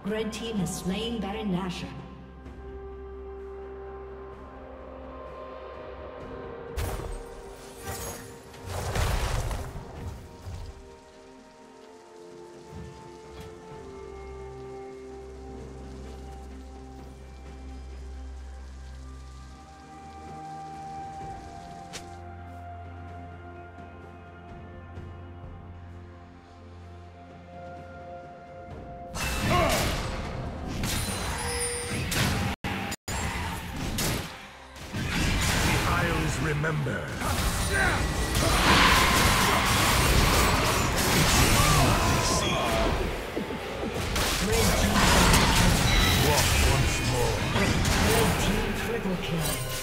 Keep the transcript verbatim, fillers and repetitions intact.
Red team has slain Baron Nashor. Remember. Red team triple kill.